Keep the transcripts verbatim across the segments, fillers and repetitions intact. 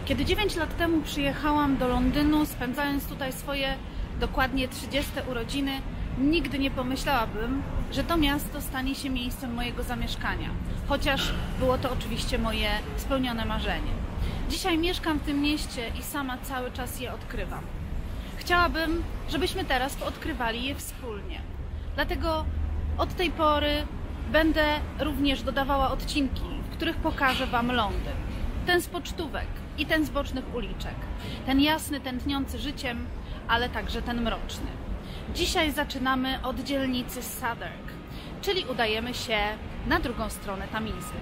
Kiedy dziewięć lat temu przyjechałam do Londynu, spędzając tutaj swoje dokładnie trzydzieste urodziny, nigdy nie pomyślałabym, że to miasto stanie się miejscem mojego zamieszkania. Chociaż było to oczywiście moje spełnione marzenie. Dzisiaj mieszkam w tym mieście i sama cały czas je odkrywam. Chciałabym, żebyśmy teraz odkrywali je wspólnie. Dlatego od tej pory będę również dodawała odcinki, w których pokażę Wam Londyn. Ten z pocztówek i ten z bocznych uliczek. Ten jasny, tętniący życiem, ale także ten mroczny. Dzisiaj zaczynamy od dzielnicy Southwark, czyli udajemy się na drugą stronę Tamizy.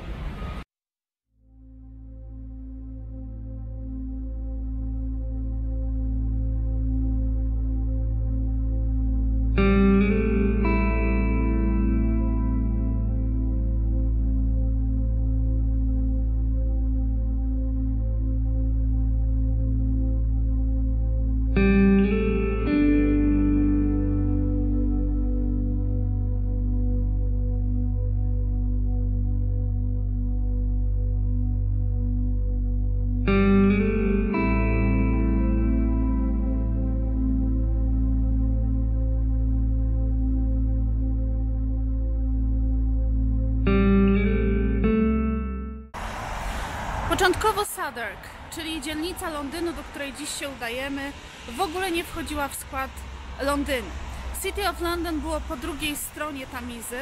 Początkowo Southwark, czyli dzielnica Londynu, do której dziś się udajemy, w ogóle nie wchodziła w skład Londynu. City of London było po drugiej stronie Tamizy,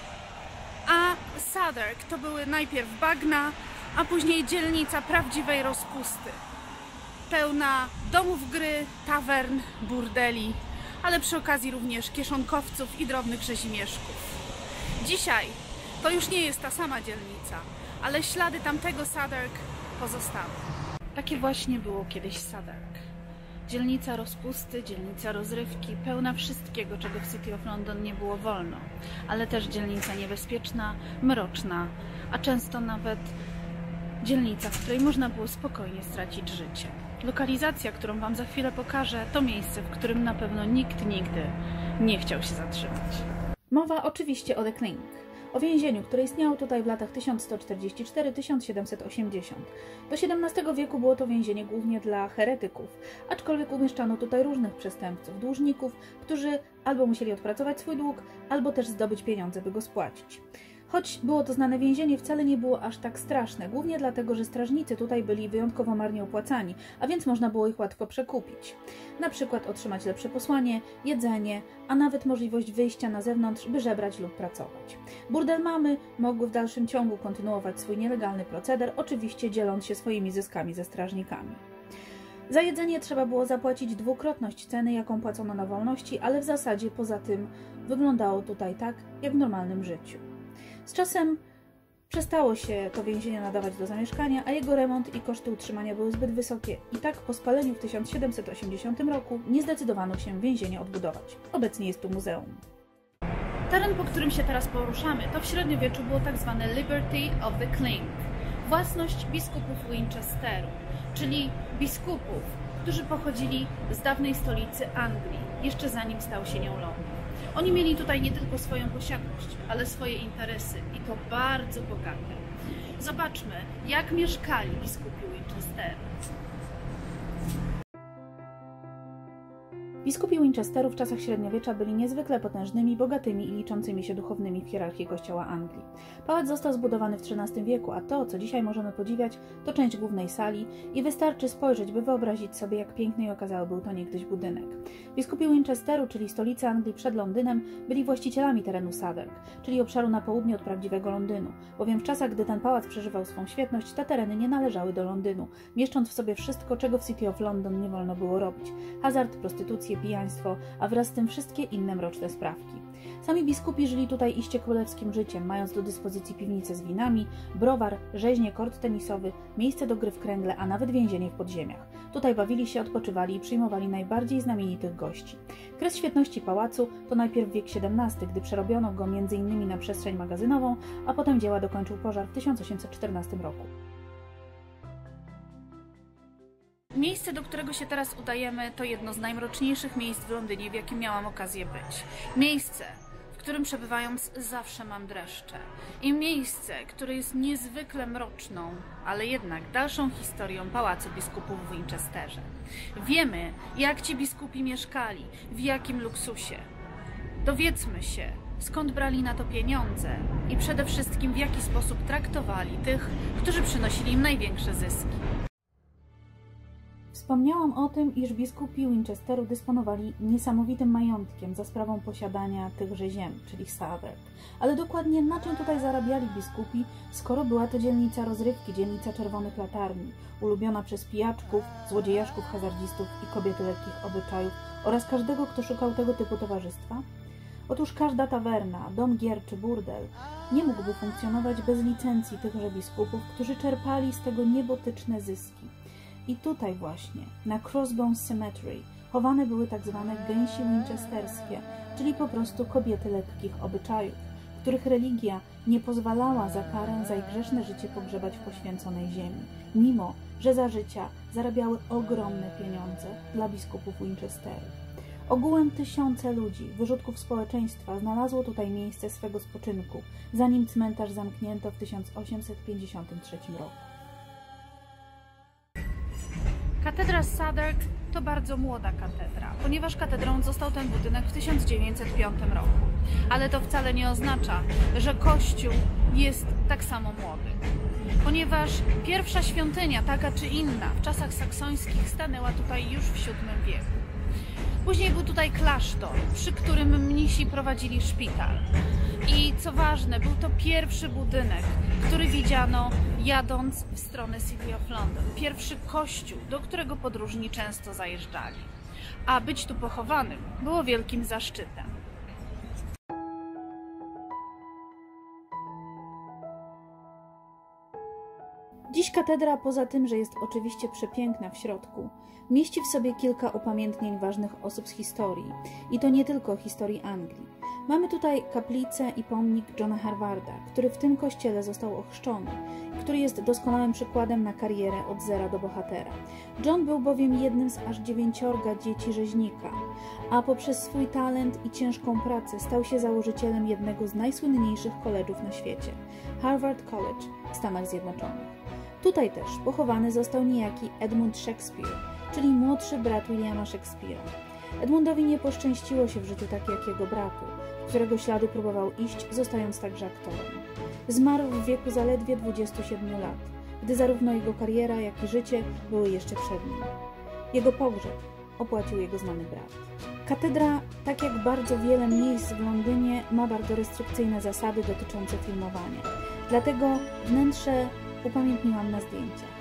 a Southwark to były najpierw bagna, a później dzielnica prawdziwej rozpusty. Pełna domów gry, tawern, burdeli, ale przy okazji również kieszonkowców i drobnych rzezimieszków. Dzisiaj to już nie jest ta sama dzielnica, ale ślady tamtego Southwark pozostały. Takie właśnie było kiedyś Southwark. Dzielnica rozpusty, dzielnica rozrywki, pełna wszystkiego, czego w City of London nie było wolno, ale też dzielnica niebezpieczna, mroczna, a często nawet dzielnica, w której można było spokojnie stracić życie. Lokalizacja, którą Wam za chwilę pokażę, to miejsce, w którym na pewno nikt nigdy nie chciał się zatrzymać. Mowa oczywiście o The Clink, o więzieniu, które istniało tutaj w latach tysiąc sto czterdziesty czwarty do tysiąc siedemset osiemdziesiątego. Do siedemnastego wieku było to więzienie głównie dla heretyków, aczkolwiek umieszczano tutaj różnych przestępców, dłużników, którzy albo musieli odpracować swój dług, albo też zdobyć pieniądze, by go spłacić. Choć było to znane więzienie, wcale nie było aż tak straszne, głównie dlatego, że strażnicy tutaj byli wyjątkowo marnie opłacani, a więc można było ich łatwo przekupić. Na przykład otrzymać lepsze posłanie, jedzenie, a nawet możliwość wyjścia na zewnątrz, by żebrać lub pracować. Burdel mamy mogły w dalszym ciągu kontynuować swój nielegalny proceder, oczywiście dzieląc się swoimi zyskami ze strażnikami. Za jedzenie trzeba było zapłacić dwukrotność ceny, jaką płacono na wolności, ale w zasadzie poza tym wyglądało tutaj tak, jak w normalnym życiu. Z czasem przestało się to więzienie nadawać do zamieszkania, a jego remont i koszty utrzymania były zbyt wysokie. I tak po spaleniu w tysiąc siedemset osiemdziesiątym roku nie zdecydowano się więzienie odbudować. Obecnie jest tu muzeum. Teren, po którym się teraz poruszamy, to w średniowieczu było tak zwane Liberty of the Clink, własność biskupów Winchesteru, czyli biskupów, którzy pochodzili z dawnej stolicy Anglii, jeszcze zanim stał się nią Londyn. Oni mieli tutaj nie tylko swoją posiadłość, ale swoje interesy i to bardzo bogate. Zobaczmy, jak mieszkali biskupi Winchesteru. Biskupi Winchesteru w czasach średniowiecza byli niezwykle potężnymi, bogatymi i liczącymi się duchownymi w hierarchii kościoła Anglii. Pałac został zbudowany w trzynastym wieku, a to, co dzisiaj możemy podziwiać, to część głównej sali i wystarczy spojrzeć, by wyobrazić sobie, jak piękny i okazały był to niegdyś budynek. Biskupi Winchesteru, czyli stolicy Anglii przed Londynem, byli właścicielami terenu Southwark, czyli obszaru na południe od prawdziwego Londynu, bowiem w czasach, gdy ten pałac przeżywał swą świetność, te tereny nie należały do Londynu, mieszcząc w sobie wszystko, czego w City of London nie wolno było robić: hazard, prostytucję, pijaństwo, a wraz z tym wszystkie inne mroczne sprawki. Sami biskupi żyli tutaj iście królewskim życiem, mając do dyspozycji piwnice z winami, browar, rzeźnie, kort tenisowy, miejsce do gry w kręgle, a nawet więzienie w podziemiach. Tutaj bawili się, odpoczywali i przyjmowali najbardziej znamienitych gości. Kres świetności pałacu to najpierw wiek siedemnasty, gdy przerobiono go między innymi na przestrzeń magazynową, a potem dzieła dokończył pożar w tysiąc osiemset czternastym roku. Miejsce, do którego się teraz udajemy, to jedno z najmroczniejszych miejsc w Londynie, w jakim miałam okazję być. Miejsce, w którym przebywając zawsze mam dreszcze. I miejsce, które jest niezwykle mroczną, ale jednak dalszą historią Pałacu Biskupów w Winchesterze. Wiemy, jak ci biskupi mieszkali, w jakim luksusie. Dowiedzmy się, skąd brali na to pieniądze i przede wszystkim w jaki sposób traktowali tych, którzy przynosili im największe zyski. Wspomniałam o tym, iż biskupi Winchesteru dysponowali niesamowitym majątkiem za sprawą posiadania tychże ziem, czyli Southwark. Ale dokładnie na czym tutaj zarabiali biskupi, skoro była to dzielnica rozrywki, dzielnica czerwonych latarni, ulubiona przez pijaczków, złodziejaszków, hazardzistów i kobiety lekkich obyczajów oraz każdego, kto szukał tego typu towarzystwa? Otóż każda tawerna, dom gier czy burdel nie mógłby funkcjonować bez licencji tychże biskupów, którzy czerpali z tego niebotyczne zyski. I tutaj właśnie, na Crossbones Cemetery, chowane były tak zwane gęsi winchesterskie, czyli po prostu kobiety lekkich obyczajów, których religia nie pozwalała za karę za ich grzeszne życie pogrzebać w poświęconej ziemi, mimo że za życia zarabiały ogromne pieniądze dla biskupów Winchesteru. Ogółem tysiące ludzi, wyrzutków społeczeństwa, znalazło tutaj miejsce swego spoczynku, zanim cmentarz zamknięto w tysiąc osiemset pięćdziesiątym trzecim roku. Katedra Southwark to bardzo młoda katedra, ponieważ katedrą został ten budynek w tysiąc dziewięćset piątym roku. Ale to wcale nie oznacza, że kościół jest tak samo młody. Ponieważ pierwsza świątynia, taka czy inna, w czasach saksońskich stanęła tutaj już w siódmym wieku. Później był tutaj klasztor, przy którym mnisi prowadzili szpital. I co ważne, był to pierwszy budynek, który widziano jadąc w stronę City of London. Pierwszy kościół, do którego podróżni często zajeżdżali. A być tu pochowanym było wielkim zaszczytem. Dziś katedra, poza tym, że jest oczywiście przepiękna w środku, mieści w sobie kilka upamiętnień ważnych osób z historii. I to nie tylko historii Anglii. Mamy tutaj kaplicę i pomnik Johna Harvarda, który w tym kościele został ochrzczony, który jest doskonałym przykładem na karierę od zera do bohatera. John był bowiem jednym z aż dziewięciorga dzieci rzeźnika, a poprzez swój talent i ciężką pracę stał się założycielem jednego z najsłynniejszych college'ów na świecie, Harvard College w Stanach Zjednoczonych. Tutaj też pochowany został niejaki Edmund Shakespeare, czyli młodszy brat Williama Shakespeare'a. Edmundowi nie poszczęściło się w życiu tak jak jego bratu, w którego ślady próbował iść, zostając także aktorem. Zmarł w wieku zaledwie dwudziestu siedmiu lat, gdy zarówno jego kariera, jak i życie były jeszcze przed nim. Jego pogrzeb opłacił jego znany brat. Katedra, tak jak bardzo wiele miejsc w Londynie, ma bardzo restrykcyjne zasady dotyczące filmowania. Dlatego wnętrze upamiętniłam na zdjęciach.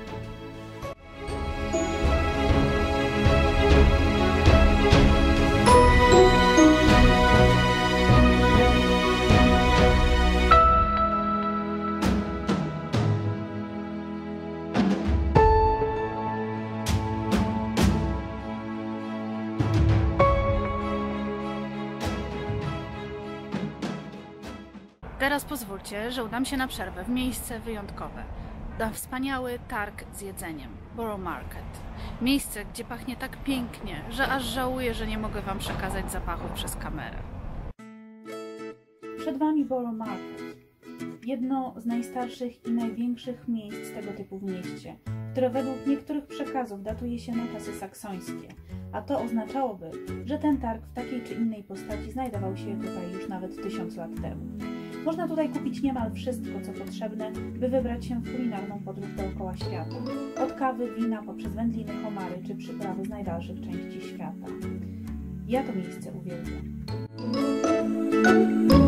Teraz pozwólcie, że udam się na przerwę w miejsce wyjątkowe. Na wspaniały targ z jedzeniem, Borough Market. Miejsce, gdzie pachnie tak pięknie, że aż żałuję, że nie mogę Wam przekazać zapachu przez kamerę. Przed Wami Borough Market. Jedno z najstarszych i największych miejsc tego typu w mieście, które według niektórych przekazów datuje się na czasy saksońskie, a to oznaczałoby, że ten targ w takiej czy innej postaci znajdował się tutaj już nawet tysiąc lat temu. Można tutaj kupić niemal wszystko, co potrzebne, by wybrać się w kulinarną podróż dookoła świata. Od kawy, wina, poprzez wędliny, homary czy przyprawy z najdalszych części świata. Ja to miejsce uwielbiam.